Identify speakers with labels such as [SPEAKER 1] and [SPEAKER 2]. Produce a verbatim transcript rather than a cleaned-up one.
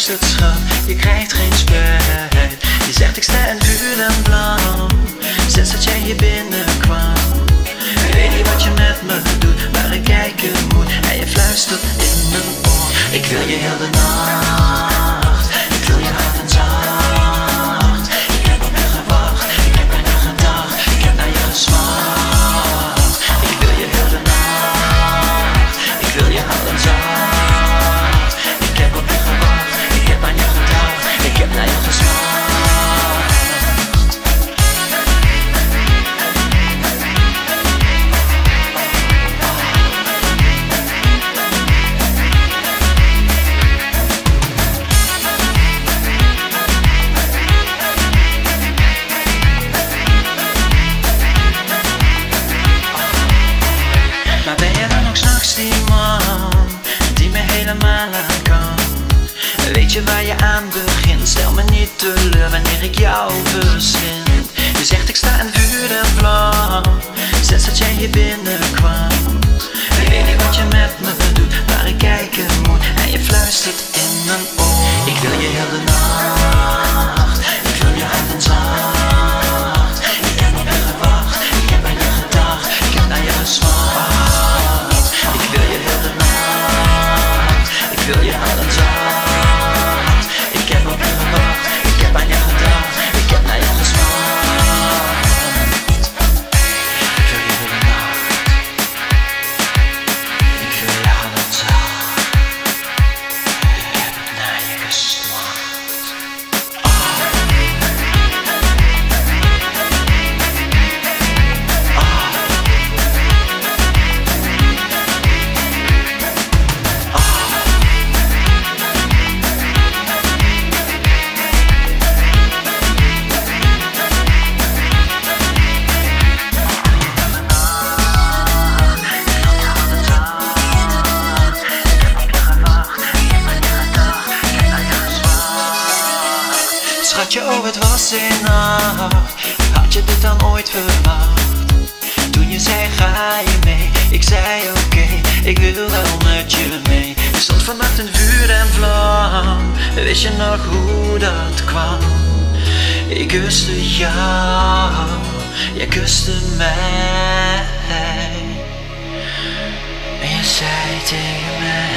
[SPEAKER 1] fluistert schat, je krijgt geen spijt. Je zegt ik sta in vuur en vlam, sinds dat jij hier binnenkwam. Ik weet niet wat je met me doet, maar ik kijken moet. En je fluistert in mijn oor, ik wil je heel de nacht. Ik wil je hard en zacht. Ik heb op je gewacht, ik heb aan je gedacht. Ik heb naar je gesmaakt. Ik wil je heel de nacht. Ik wil je hard en zacht. Ik heb op je gewacht, ik heb aan je gedacht. Ik heb naar je gesmaakt. Maar ben je dan ook s'nachts die man die me helemaal aan kan? Weet je waar je aan begint? Stel me niet teleur wanneer ik jou verslind. Je zegt ik sta in vuur en vlam, sinds dat jij hier binnenkwam. Ik weet niet wat je met me doet, maar ik kijken moet. En je fluistert in mijn oor, ik wil je heel de nacht. Ik wil je hard en zacht. Ik heb op je gewacht, ik heb aan je gedacht. Ik heb naar je gesmaakt. Ik wil je heel de nacht. Ik wil je hard en zacht. Ik heb op je gewacht, ik heb aan je gedacht. Ik heb naar je gesmaakt. Ik wil je heel de nacht. Ik wil je hard en zacht. Ik heb naar je gesmaakt. Schatje, oh het was in nacht. Had je dit dan ooit verwacht? Toen je zei ga je mee, ik zei oké, okay, ik wil wel met je mee. Je stond vannacht in vuur en vlam, wist je nog hoe dat kwam? Ik kuste jou, jij kuste mij. En je zei tegen mij